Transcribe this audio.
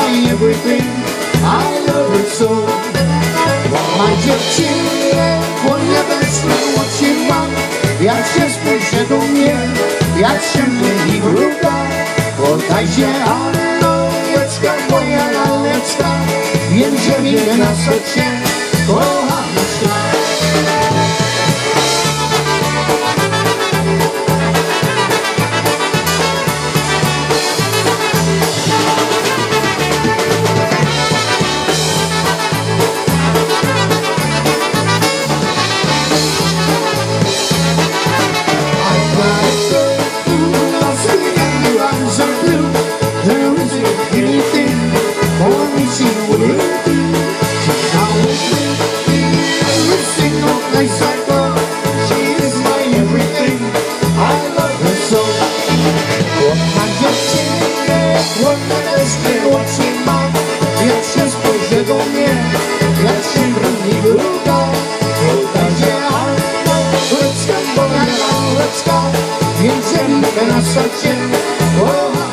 my everything. I love her so. Ma dziewczynie, moja wesoła ci mam. Jak się spojrzy do mnie, jak się myli bruda. Poddaj się, Anonieczka, moja laleczka. Wiem, że mnie na serce kocham szlak. Jak się spojrzy do mnie, jak się broni druga. Podacie Anonieczka, moja laleczka. Więcej na serce kocham.